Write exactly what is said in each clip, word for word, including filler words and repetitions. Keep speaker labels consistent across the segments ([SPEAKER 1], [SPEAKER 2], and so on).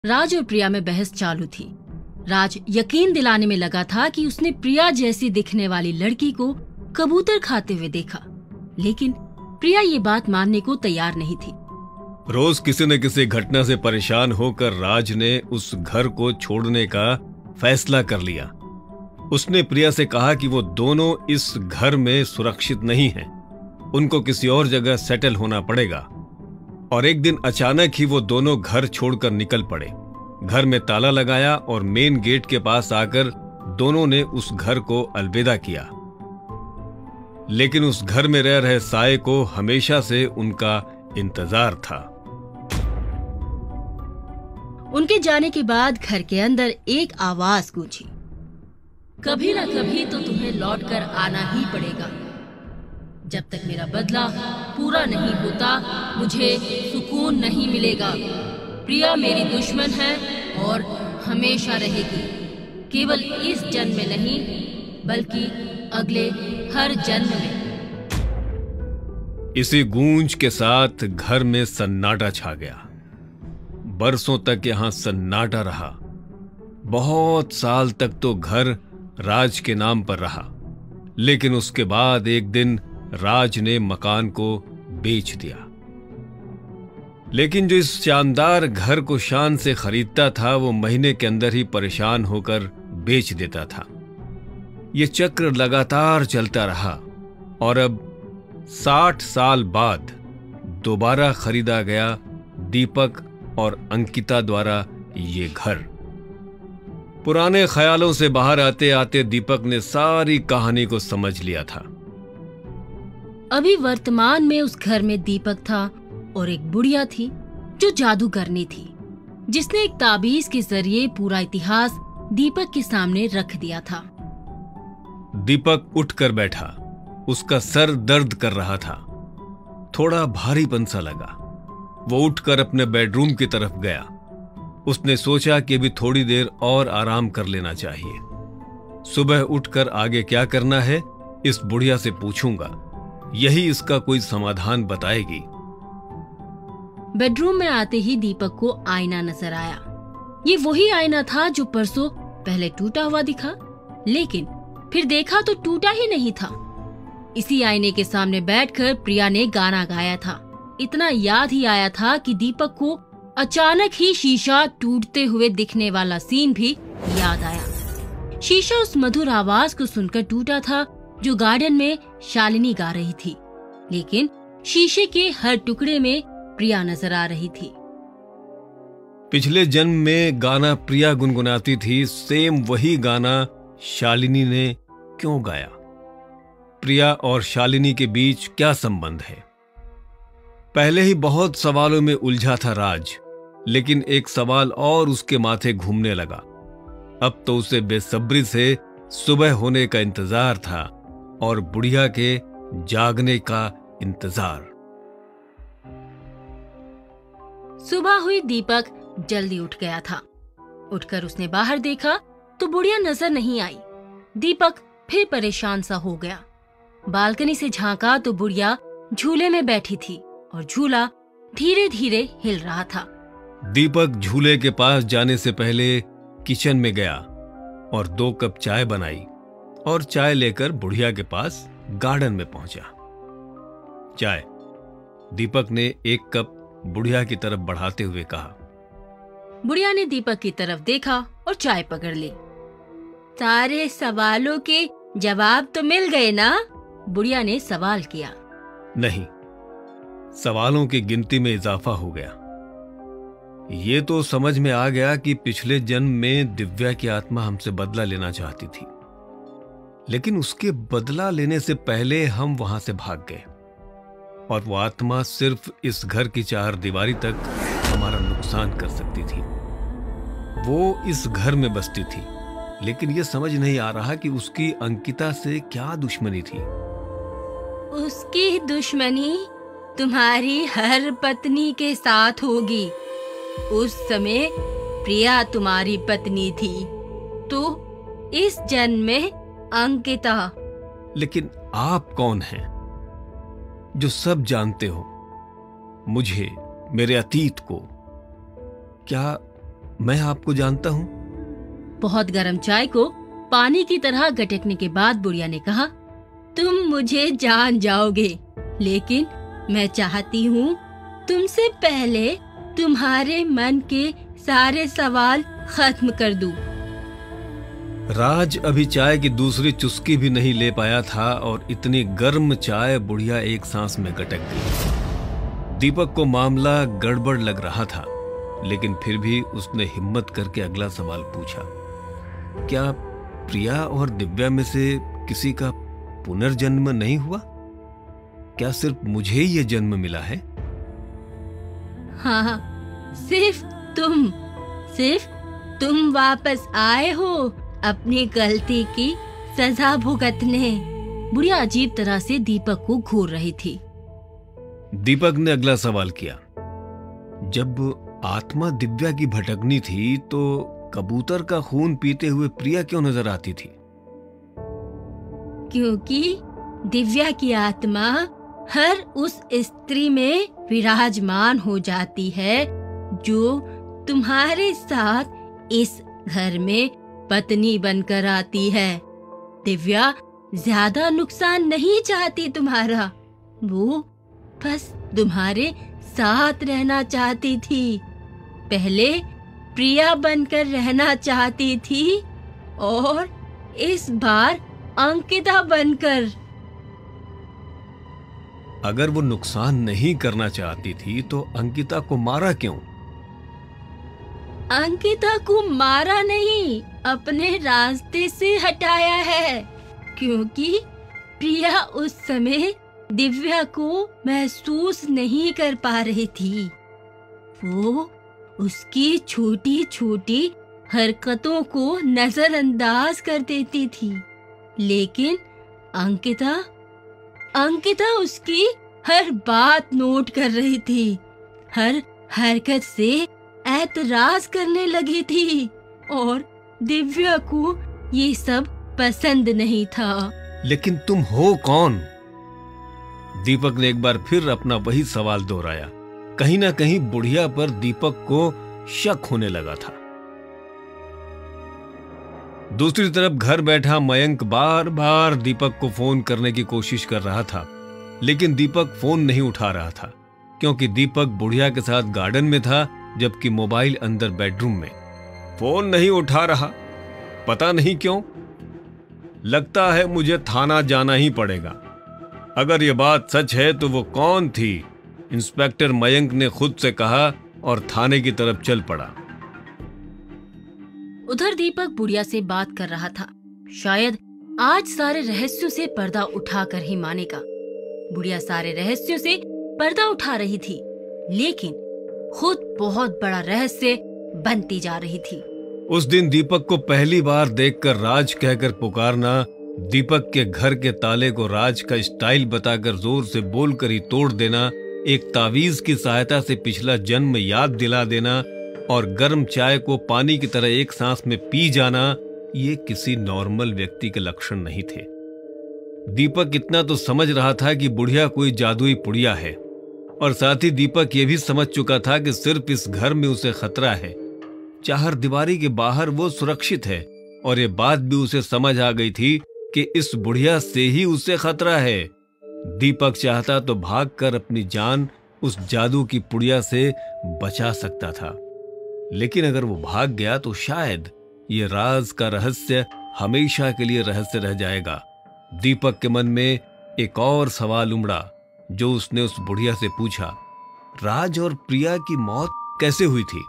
[SPEAKER 1] राज और प्रिया में बहस चालू थी। राज यकीन दिलाने में लगा था कि उसने प्रिया जैसी दिखने वाली लड़की को कबूतर खाते हुए देखा, लेकिन प्रिया ये बात मानने को तैयार नहीं थी।
[SPEAKER 2] रोज किसी न किसी घटना से परेशान होकर राज ने उस घर को छोड़ने का फैसला कर लिया। उसने प्रिया से कहा कि वो दोनों इस घर में सुरक्षित नहीं हैं, उनको किसी और जगह सेटल होना पड़ेगा। और एक दिन अचानक ही वो दोनों घर छोड़कर निकल पड़े। घर में ताला लगाया और मेन गेट के पास आकर दोनों ने उस घर को अलविदा किया। लेकिन उस घर में रह रहे साये को हमेशा से उनका इंतजार था।
[SPEAKER 1] उनके जाने के बाद घर के अंदर एक आवाज गूंजी, कभी ना कभी तो तुम्हें लौटकर आना ही पड़ेगा। जब तक मेरा बदला पूरा नहीं होता मुझे सुकून नहीं मिलेगा। प्रिया मेरी दुश्मन है और हमेशा रहेगी, केवल इस जन्म में नहीं बल्कि अगले हर जन्म में।
[SPEAKER 2] इसी गूंज के साथ घर में सन्नाटा छा गया। बरसों तक यहां सन्नाटा रहा। बहुत साल तक तो घर राज के नाम पर रहा, लेकिन उसके बाद एक दिन राज ने मकान को बेच दिया। लेकिन जो इस शानदार घर को शान से खरीदता था वो महीने के अंदर ही परेशान होकर बेच देता था। ये चक्र लगातार चलता रहा और अब साठ साल बाद दोबारा खरीदा गया दीपक और अंकिता द्वारा ये घर। पुराने ख्यालों से बाहर आते आते दीपक ने सारी कहानी को समझ लिया था।
[SPEAKER 1] अभी वर्तमान में उस घर में दीपक था और एक बुढ़िया थी जो जादूगरनी थी, जिसने एक ताबीज के जरिए पूरा इतिहास दीपक के सामने रख दिया था।
[SPEAKER 2] दीपक उठकर बैठा। उसका सर दर्द कर रहा था, थोड़ा भारीपन सा लगा। वो उठकर अपने बेडरूम की तरफ गया। उसने सोचा कि अभी थोड़ी देर और आराम कर लेना चाहिए। सुबह उठकर आगे क्या करना है इस बुढ़िया से पूछूंगा, यही इसका कोई समाधान बताएगी।
[SPEAKER 1] बेडरूम में आते ही दीपक को आईना नजर आया। ये वही आईना था जो परसों पहले टूटा हुआ दिखा, लेकिन फिर देखा तो टूटा ही नहीं था। इसी आईने के सामने बैठकर प्रिया ने गाना गाया था। इतना याद ही आया था कि दीपक को अचानक ही शीशा टूटते हुए दिखने वाला सीन भी याद आया। शीशा उस मधुर आवाज को सुनकर टूटा था जो गार्डन में शालिनी गा रही थी, लेकिन शीशे के हर टुकड़े में प्रिया नजर आ रही थी।
[SPEAKER 2] पिछले जन्म में गाना प्रिया गुनगुनाती थी, सेम वही गाना शालिनी ने क्यों गाया? प्रिया और शालिनी के बीच क्या संबंध है? पहले ही बहुत सवालों में उलझा था राज, लेकिन एक सवाल और उसके माथे घूमने लगा। अब तो उसे बेसब्री से सुबह होने का इंतजार था और बुढ़िया के जागने का इंतजार।
[SPEAKER 1] सुबह हुई, दीपक जल्दी उठ गया था। उठकर उसने बाहर देखा तो बुढ़िया नजर नहीं आई। दीपक फिर परेशान सा हो गया। बालकनी से झांका तो बुढ़िया झूले में बैठी थी और झूला धीरे धीरे हिल रहा था।
[SPEAKER 2] दीपक झूले के पास जाने से पहले किचन में गया और दो कप चाय बनाई और चाय लेकर बुढ़िया के पास गार्डन में पहुंचा। चाय। दीपक ने एक कप बुढ़िया की तरफ बढ़ाते हुए कहा।
[SPEAKER 1] बुढ़िया ने दीपक की तरफ देखा और चाय पकड़ ली। सारे सवालों के जवाब तो मिल गए ना? बुढ़िया ने सवाल किया।
[SPEAKER 2] नहीं, सवालों की गिनती में इजाफा हो गया। ये तो समझ में आ गया कि पिछले जन्म में दिव्या की आत्मा हमसे बदला लेना चाहती थी, लेकिन उसके बदला लेने से पहले हम वहां से भाग गए और वो आत्मा सिर्फ इस घर की चार दीवारी तक हमारा नुकसान कर सकती थी। वो इस घर में बसती थी, लेकिन ये समझ नहीं आ रहा कि उसकी अंकिता से क्या दुश्मनी थी।
[SPEAKER 1] उसकी दुश्मनी तुम्हारी हर पत्नी के साथ होगी। उस समय प्रिया तुम्हारी पत्नी थी, तो इस जन्म में अंकिता।
[SPEAKER 2] लेकिन आप कौन हैं जो सब जानते हो? मुझे, मेरे अतीत को? क्या मैं आपको जानता हूँ।
[SPEAKER 1] बहुत गर्म चाय को पानी की तरह गटकने के बाद बुढ़िया ने कहा, तुम मुझे जान जाओगे, लेकिन मैं चाहती हूँ तुमसे पहले तुम्हारे मन के सारे सवाल खत्म कर दूं।
[SPEAKER 2] राज अभी चाय की दूसरी चुस्की भी नहीं ले पाया था और इतनी गर्म चाय बुढ़िया एक सांस में गटक गई। दीपक को मामला गड़बड़ लग रहा था, लेकिन फिर भी उसने हिम्मत करके अगला सवाल पूछा, क्या प्रिया और दिव्या में से किसी का पुनर्जन्म नहीं हुआ? क्या सिर्फ मुझे ही ये जन्म मिला है?
[SPEAKER 1] हाँ, सिर्फ तुम सिर्फ तुम वापस आए हो अपनी गलती की सजा भुगतने। बुढ़िया अजीब तरह से दीपक को घूर रही थी।
[SPEAKER 2] दीपक ने अगला सवाल किया, जब आत्मा दिव्या की भटकनी थी तो कबूतर का खून पीते हुए प्रिया क्यों नजर आती थी?
[SPEAKER 1] क्योंकि दिव्या की आत्मा हर उस स्त्री में विराजमान हो जाती है जो तुम्हारे साथ इस घर में पत्नी बनकर आती है। दिव्या ज्यादा नुकसान नहीं चाहती तुम्हारा, वो बस तुम्हारे साथ रहना चाहती थी। पहले प्रिया बनकर रहना चाहती थी और इस बार अंकिता बनकर।
[SPEAKER 2] अगर वो नुकसान नहीं करना चाहती थी तो अंकिता को मारा क्यों?
[SPEAKER 1] अंकिता को मारा नहीं, अपने रास्ते से हटाया है, क्योंकि प्रिया उस समय दिव्या को महसूस नहीं कर पा रही थी। वो उसकी छोटी छोटी हरकतों को नजरअंदाज कर देती थी, लेकिन अंकिता अंकिता उसकी हर बात नोट कर रही थी, हर हरकत से ऐतराज करने लगी थी और दिव्या को ये सब पसंद नहीं था।
[SPEAKER 2] लेकिन तुम हो कौन? दीपक ने एक बार फिर अपना वही सवाल दोहराया। कहीं ना कहीं बुढ़िया पर दीपक को शक होने लगा था। दूसरी तरफ घर बैठा मयंक बार बार दीपक को फोन करने की कोशिश कर रहा था, लेकिन दीपक फोन नहीं उठा रहा था, क्योंकि दीपक बुढ़िया के साथ गार्डन में था, जबकि मोबाइल अंदर बेडरूम में। फोन नहीं उठा रहा, पता नहीं क्यों। लगता है मुझे थाना जाना ही पड़ेगा। अगर ये बात सच है तो वो कौन थी? इंस्पेक्टर मयंक ने खुद से कहा और थाने की तरफ चल पड़ा।
[SPEAKER 1] उधर दीपक बुढ़िया से बात कर रहा था। शायद आज सारे रहस्यों से पर्दा उठाकर ही मानेगा। बुढ़िया सारे रहस्यों से पर्दा उठा रही थी, लेकिन खुद बहुत बड़ा रहस्य बनती जा रही थी।
[SPEAKER 2] उस दिन दीपक को पहली बार देखकर राज कहकर पुकारना, दीपक के घर के ताले को राज का स्टाइल बताकर जोर से बोलकर ही तोड़ देना, एक तावीज की सहायता से पिछला जन्म याद दिला देना और गर्म चाय को पानी की तरह एक सांस में पी जाना, ये किसी नॉर्मल व्यक्ति के लक्षण नहीं थे। दीपक इतना तो समझ रहा था कि बुढ़िया कोई जादुई पुड़िया है, और साथ ही दीपक ये भी समझ चुका था कि सिर्फ इस घर में उसे खतरा है, चार दीवारी के बाहर वो सुरक्षित है। और ये बात भी उसे समझ आ गई थी कि इस बुढ़िया से ही उसे खतरा है। दीपक चाहता तो भागकर अपनी जान उस जादू की पुड़िया से बचा सकता था, लेकिन अगर वो भाग गया तो शायद ये राज का रहस्य हमेशा के लिए रहस्य रह जाएगा। दीपक के मन में एक और सवाल उमड़ा, जो उसने उस बुढ़िया से पूछा, राज और प्रिया की मौत कैसे हुई थी?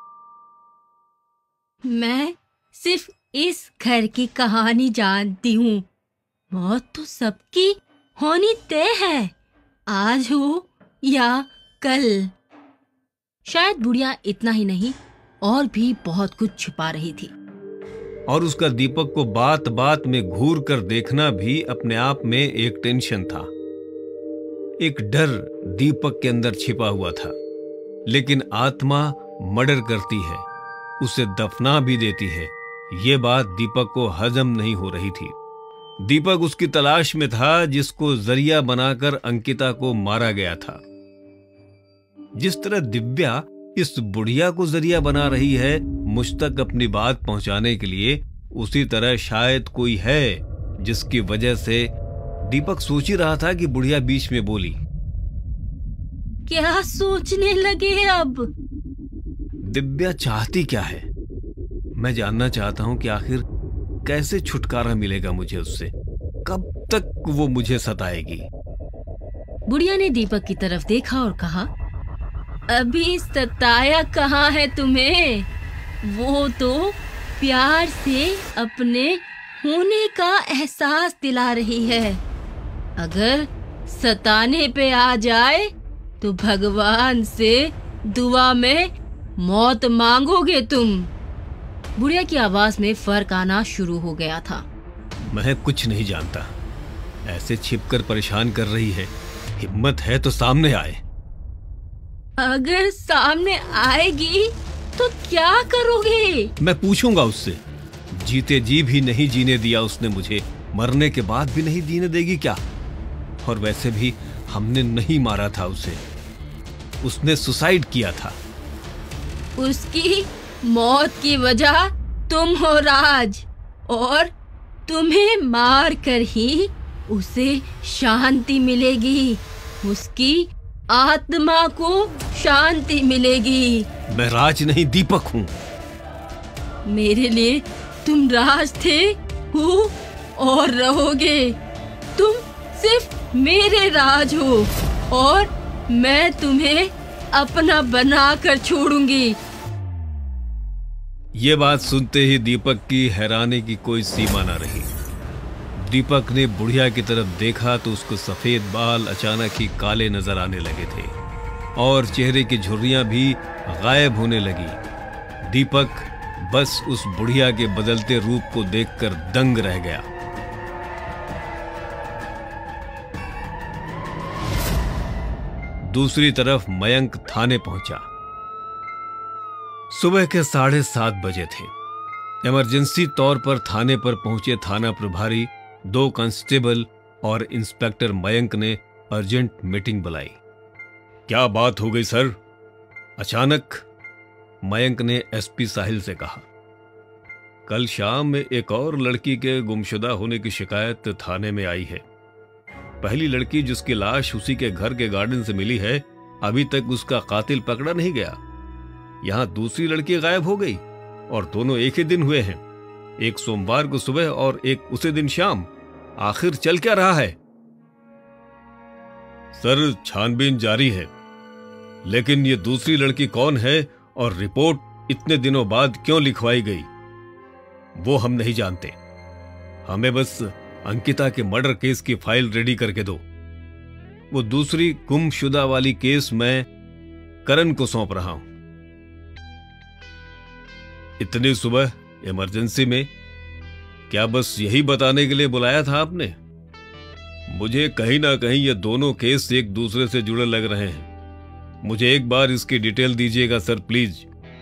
[SPEAKER 1] मैं सिर्फ इस घर की कहानी जानती हूँ। मौत तो सबकी होनी तय है, आज हो या कल। शायद बुढ़िया इतना ही नहीं और भी बहुत कुछ छुपा रही थी,
[SPEAKER 2] और उसका दीपक को बात बात में घूर कर देखना भी अपने आप में एक टेंशन था। एक डर दीपक के अंदर छिपा हुआ था, लेकिन आत्मा मर्डर करती है, उसे दफना भी देती है, ये बात दीपक को हजम नहीं हो रही थी। दीपक उसकी तलाश में था जिसको जरिया बनाकर अंकिता को मारा गया था। जिस तरह दिव्या इस बुढ़िया को जरिया बना रही है मुझ तक अपनी बात पहुंचाने के लिए, उसी तरह शायद कोई है जिसकी वजह से। दीपक सोच ही रहा था कि बुढ़िया बीच में बोली,
[SPEAKER 1] क्या सोचने लगे अब?
[SPEAKER 2] दिव्या चाहती क्या है? मैं जानना चाहता हूं कि आखिर कैसे छुटकारा मिलेगा मुझे उससे, कब तक वो मुझे सताएगी।
[SPEAKER 1] बुढ़िया ने दीपक की तरफ देखा और कहा, अभी सताया कहाँ है तुम्हें? वो तो प्यार से अपने होने का एहसास दिला रही है। अगर सताने पे आ जाए तो भगवान से दुआ में मौत मांगोगे तुम। बुढ़िया की आवाज में फर्क आना शुरू हो गया था।
[SPEAKER 2] मैं कुछ नहीं जानता, ऐसे छिपकर परेशान कर रही है, हिम्मत है तो सामने आए।
[SPEAKER 1] अगर सामने आएगी तो क्या करोगे?
[SPEAKER 2] मैं पूछूंगा उससे। जीते जी भी नहीं जीने दिया उसने मुझे, मरने के बाद भी नहीं जीने देगी क्या? और वैसे भी हमने नहीं मारा था उसे, उसने सुसाइड किया था।
[SPEAKER 1] उसकी मौत की वजह तुम हो राज, और तुम्हें मार कर ही उसे शांति मिलेगी, उसकी आत्मा को शांति मिलेगी।
[SPEAKER 2] मैं राज नहीं दीपक हूँ।
[SPEAKER 1] मेरे लिए तुम राज थे, हो और रहोगे। तुम सिर्फ मेरे राज हो और मैं तुम्हें अपना बना कर छोड़ूंगी।
[SPEAKER 2] ये बात सुनते ही दीपक की हैरानी की कोई सीमा न रही। दीपक ने बुढ़िया की तरफ देखा तो उसको सफेद बाल अचानक ही काले नजर आने लगे थे और चेहरे की झुर्रियां भी गायब होने लगी। दीपक बस उस बुढ़िया के बदलते रूप को देखकर दंग रह गया। दूसरी तरफ मयंक थाने पहुंचा। सुबह के साढ़े सात बजे थे। इमरजेंसी तौर पर थाने पर पहुंचे थाना प्रभारी, दो कांस्टेबल और इंस्पेक्टर मयंक ने अर्जेंट मीटिंग बुलाई। क्या बात हो गई सर? अचानक मयंक ने एसपी साहिल से कहा। कल शाम में एक और लड़की के गुमशुदा होने की शिकायत थाने में आई है। पहली लड़की जिसकी लाश उसी के घर के गार्डन से मिली है, अभी तक उसका कातिल पकड़ा नहीं गया। यहां दूसरी लड़की गायब हो गई और दोनों एक ही दिन हुए हैं, एक सोमवार को सुबह और एक उसी दिन शाम। आखिर चल क्या रहा है? सर, छानबीन जारी है, लेकिन ये दूसरी लड़की कौन है और रिपोर्ट इतने दिनों बाद क्यों लिखवाई गई, वो हम नहीं जानते। हमें बस अंकिता के मर्डर केस की फाइल रेडी करके दो। वो दूसरी गुमशुदा वाली केस मैं करण को सौंप रहा हूं। इतनी सुबह इमरजेंसी में? क्या बस यही बताने के लिए बुलाया था आपने? मुझे कहीं ना कहीं ये दोनों केस एक दूसरे से जुड़े लग रहे हैं। मुझे एक बार इसकी डिटेल दीजिएगा सर, प्लीज।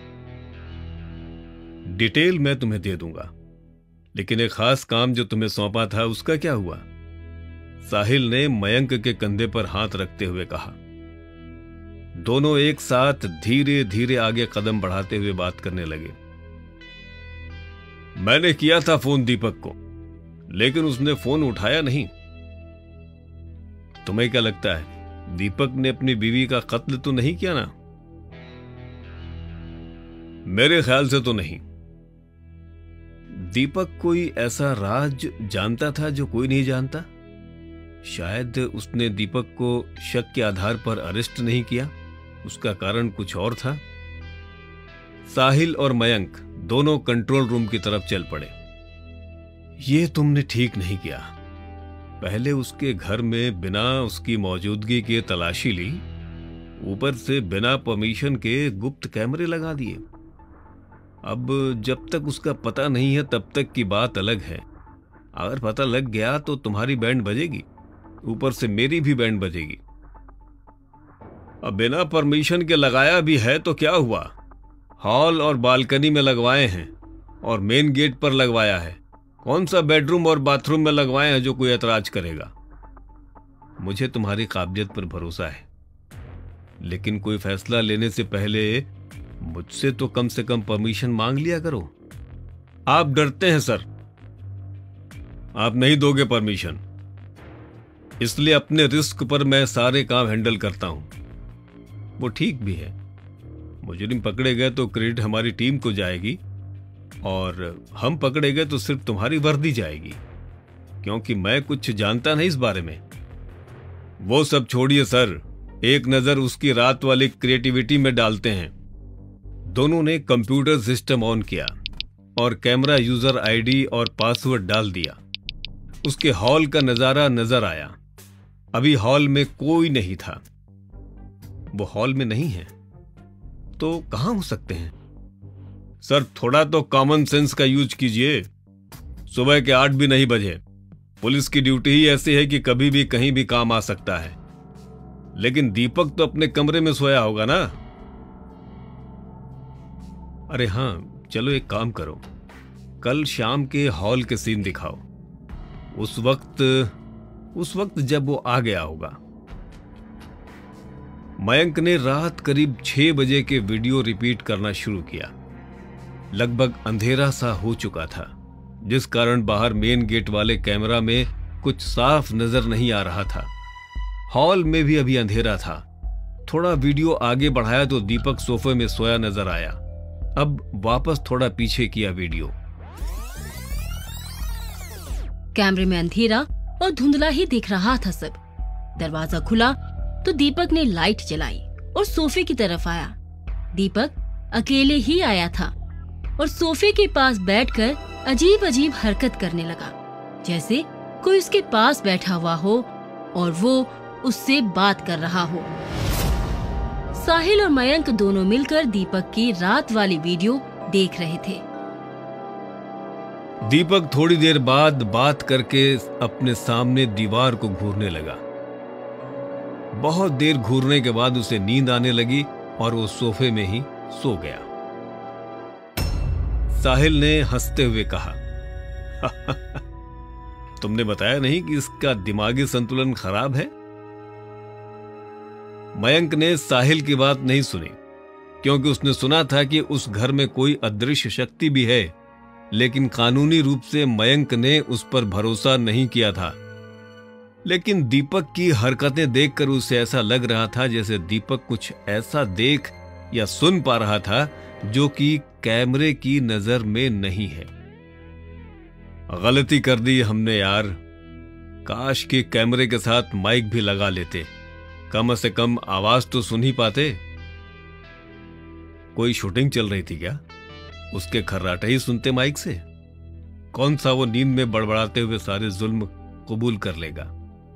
[SPEAKER 2] डिटेल मैं तुम्हें दे दूंगा, लेकिन एक खास काम जो तुम्हें सौंपा था उसका क्या हुआ? साहिल ने मयंक के कंधे पर हाथ रखते हुए कहा। दोनों एक साथ धीरे धीरे आगे कदम बढ़ाते हुए बात करने लगे। मैंने किया था फोन दीपक को, लेकिन उसने फोन उठाया नहीं। तुम्हें क्या लगता है दीपक ने अपनी बीवी का कत्ल तो नहीं किया ना? मेरे ख्याल से तो नहीं। दीपक कोई ऐसा राज जानता था जो कोई नहीं जानता। शायद उसने दीपक को शक के आधार पर अरेस्ट नहीं किया, उसका कारण कुछ और था। साहिल और मयंक दोनों कंट्रोल रूम की तरफ चल पड़े। ये तुमने ठीक नहीं किया। पहले उसके घर में बिना उसकी मौजूदगी के तलाशी ली, ऊपर से बिना परमिशन के गुप्त कैमरे लगा दिए। अब जब तक उसका पता नहीं है तब तक की बात अलग है। अगर पता लग गया तो तुम्हारी बैंड बजेगी, ऊपर से मेरी भी बैंड बजेगी। अब बिना परमिशन के लगाया भी है तो क्या हुआ? हॉल और बालकनी में लगवाए हैं और मेन गेट पर लगवाया है। कौन सा बेडरूम और बाथरूम में लगवाए हैं जो कोई ऐतराज करेगा? मुझे तुम्हारी काबिलियत पर भरोसा है, लेकिन कोई फैसला लेने से पहले मुझसे तो कम से कम परमिशन मांग लिया करो। आप डरते हैं सर, आप नहीं दोगे परमिशन, इसलिए अपने रिस्क पर मैं सारे काम हैंडल करता हूं। वो ठीक भी है, मुजरिम पकड़े गए तो क्रेडिट हमारी टीम को जाएगी और हम पकड़े गए तो सिर्फ तुम्हारी वर्दी जाएगी, क्योंकि मैं कुछ जानता नहीं इस बारे में। वो सब छोड़िए सर, एक नजर उसकी रात वाली क्रिएटिविटी में डालते हैं। दोनों ने कंप्यूटर सिस्टम ऑन किया और कैमरा यूजर आईडी और पासवर्ड डाल दिया। उसके हॉल का नजारा नजर आया। अभी हॉल में कोई नहीं था। वो हॉल में नहीं है तो कहां हो सकते हैं? सर थोड़ा तो कॉमन सेंस का यूज कीजिए। सुबह के आठ भी नहीं बजे, पुलिस की ड्यूटी ही ऐसी है कि कभी भी कहीं भी काम आ सकता है। लेकिन दीपक तो अपने कमरे में सोया होगा ना? अरे हाँ, चलो एक काम करो, कल शाम के हॉल के सीन दिखाओ, उस वक्त उस वक्त जब वो आ गया होगा। मयंक ने रात करीब छह बजे के वीडियो रिपीट करना शुरू किया। लगभग अंधेरा सा हो चुका था, जिस कारण बाहर मेन गेट वाले कैमरा में कुछ साफ नजर नहीं आ रहा था। हॉल में भी अभी अंधेरा था। थोड़ा वीडियो आगे बढ़ाया तो दीपक सोफे में सोया नजर आया। अब वापस थोड़ा पीछे किया वीडियो।
[SPEAKER 1] कैमरे में अंधेरा और धुंधला ही दिख रहा था सब। दरवाजा खुला तो दीपक ने लाइट जलाई और सोफे की तरफ आया। दीपक अकेले ही आया था और सोफे के पास बैठकर अजीब अजीब हरकत करने लगा, जैसे कोई उसके पास बैठा हुआ हो और वो उससे बात कर रहा हो। साहिल और मयंक दोनों मिलकर दीपक की रात वाली वीडियो देख रहे थे।
[SPEAKER 2] दीपक थोड़ी देर बाद बात करके अपने सामने दीवार को घूरने लगा। बहुत देर घूरने के बाद उसे नींद आने लगी और वो सोफे में ही सो गया। साहिल ने हंसते हुए कहा, तुमने बताया नहीं कि इसका दिमागी संतुलन खराब है? मयंक ने साहिल की बात नहीं सुनी, क्योंकि उसने सुना था कि उस घर में कोई अदृश्य शक्ति भी है, लेकिन कानूनी रूप से मयंक ने उस पर भरोसा नहीं किया था। लेकिन दीपक की हरकतें देखकर उसे ऐसा लग रहा था जैसे दीपक कुछ ऐसा देख या सुन पा रहा था जो कि कैमरे की नजर में नहीं है। गलती कर दी हमने यार, काश के कैमरे के साथ माइक भी लगा लेते, कम से कम आवाज तो सुन ही पाते। कोई शूटिंग चल रही थी क्या? उसके खर्राटे ही सुनते माइक से। कौन सा वो नींद में बड़बड़ाते हुए सारे जुल्म कबूल कर लेगा।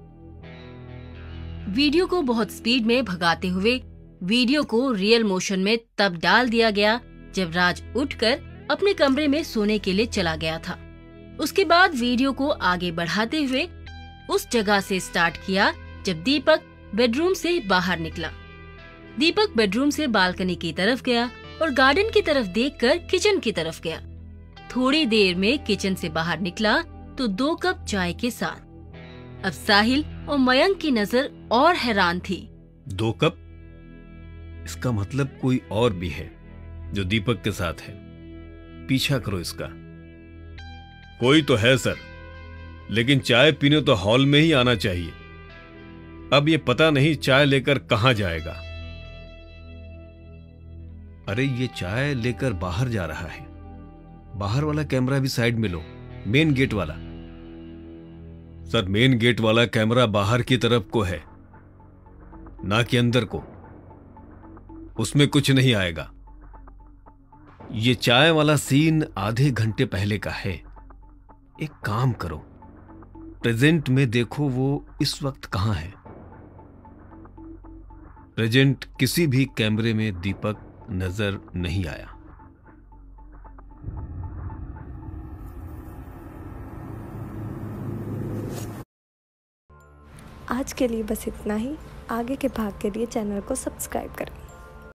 [SPEAKER 1] वीडियो को बहुत स्पीड में भगाते हुए वीडियो को रियल मोशन में तब डाल दिया गया जब राज उठकर अपने कमरे में सोने के लिए चला गया था। उसके बाद वीडियो को आगे बढ़ाते हुए उस जगह से स्टार्ट किया जब दीपक बेडरूम से बाहर निकला। दीपक बेडरूम से बालकनी की तरफ गया और गार्डन की तरफ देखकर किचन की तरफ गया। थोड़ी देर में किचन से बाहर निकला तो दो कप चाय के साथ। अब साहिल और मयंक की नजर और हैरान थी।
[SPEAKER 2] दो कप? इसका मतलब कोई और भी है जो दीपक के साथ है। पीछा करो इसका। कोई तो है सर, लेकिन चाय पीने तो हॉल में ही आना चाहिए। अब ये पता नहीं चाय लेकर कहां जाएगा। अरे ये चाय लेकर बाहर जा रहा है। बाहर वाला कैमरा भी साइड में लो, मेन गेट वाला। सर मेन गेट वाला कैमरा बाहर की तरफ को है, ना कि अंदर को। उसमें कुछ नहीं आएगा। ये चाय वाला सीन आधे घंटे पहले का है। एक काम करो, प्रेजेंट में देखो वो इस वक्त कहां है। प्रेजेंट किसी भी कैमरे में दीपक नजर नहीं आया।
[SPEAKER 3] आज के लिए बस इतना ही। आगे के भाग के लिए चैनल को सब्सक्राइब करें।